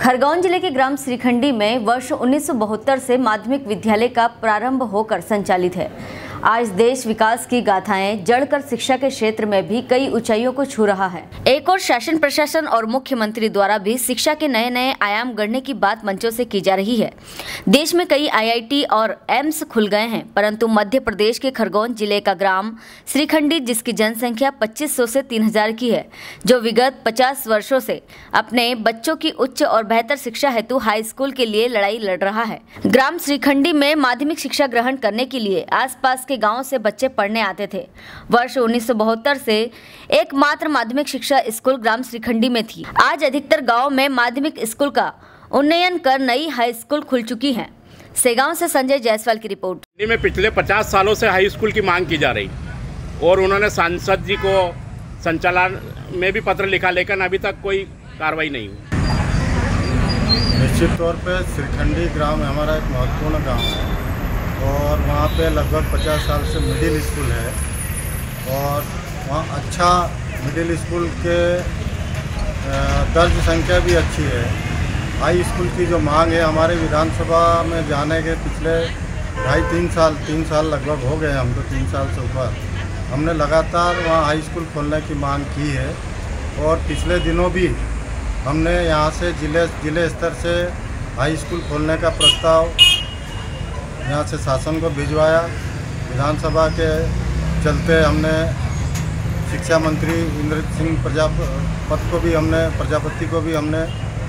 खरगोन जिले के ग्राम श्रीखंडी में वर्ष 1972 से माध्यमिक विद्यालय का प्रारंभ होकर संचालित है। आज देश विकास की गाथाएं जड़कर शिक्षा के क्षेत्र में भी कई ऊंचाइयों को छू रहा है। एक और शासन प्रशासन और मुख्यमंत्री द्वारा भी शिक्षा के नए नए आयाम गढ़ने की बात मंचों से की जा रही है। देश में कई IIT और एम्स खुल गए हैं, परंतु मध्य प्रदेश के खरगोन जिले का ग्राम श्रीखंडी, जिसकी जनसंख्या 2500 से 3000 की है, जो विगत 50 वर्षों से अपने बच्चों की उच्च और बेहतर शिक्षा हेतु हाई स्कूल के लिए लड़ाई लड़ रहा है। ग्राम श्रीखंडी में माध्यमिक शिक्षा ग्रहण करने के लिए आसपास के गांव से बच्चे पढ़ने आते थे। वर्ष 1972 से एकमात्र माध्यमिक शिक्षा स्कूल ग्राम श्रीखंडी में थी। आज अधिकतर गांव में माध्यमिक स्कूल का उन्नयन कर नई हाई स्कूल खुल चुकी है। सेगांव से संजय जायसवाल की रिपोर्ट। में पिछले 50 सालों से हाई स्कूल की मांग की जा रही और उन्होंने सांसद जी को संचालन में भी पत्र लिखा, लेकिन अभी तक कोई कार्रवाई नहीं हुई। निश्चित तौर पे श्रीखंडी ग्राम हमारा एक महत्वपूर्ण गांव है और वहाँ पे लगभग 50 साल से मिडिल स्कूल है और वहाँ अच्छा मिडिल स्कूल के दर्ज संख्या भी अच्छी है। हाई स्कूल की जो मांग है, हमारे विधानसभा में जाने के पिछले 2.5-3 साल लगभग हो गए, हम तो 3 साल से ऊपर हमने लगातार वहाँ हाई स्कूल खोलने की मांग की है और पिछले दिनों भी हमने यहाँ से जिले स्तर से हाई स्कूल खोलने का प्रस्ताव यहाँ से शासन को भिजवाया। विधानसभा के चलते हमने शिक्षा मंत्री इंद्रजीत सिंह प्रजापति को भी हमने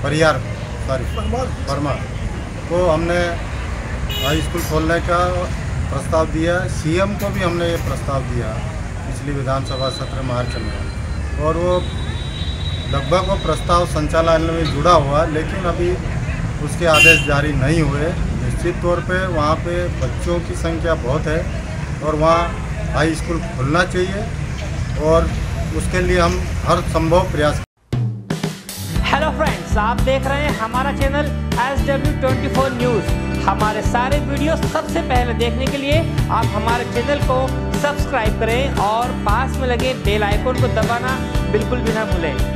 परमार को हमने हाई स्कूल खोलने का प्रस्ताव दिया। CM को भी हमने ये प्रस्ताव दिया पिछली विधानसभा सत्र मार्च में और वो लगभग वो प्रस्ताव संचालन में जुड़ा हुआ, लेकिन अभी उसके आदेश जारी नहीं हुए। निश्चित तौर पे वहाँ पे बच्चों की संख्या बहुत है और वहाँ हाई स्कूल खुलना चाहिए और उसके लिए हम हर संभव प्रयास। हेलो फ्रेंड्स, आप देख रहे हैं हमारा चैनल SW24 न्यूज़। हमारे सारे वीडियो सबसे पहले देखने के लिए आप हमारे चैनल को सब्सक्राइब करें और पास में लगे बेल आइकन को दबाना बिल्कुल भी ना भूलें।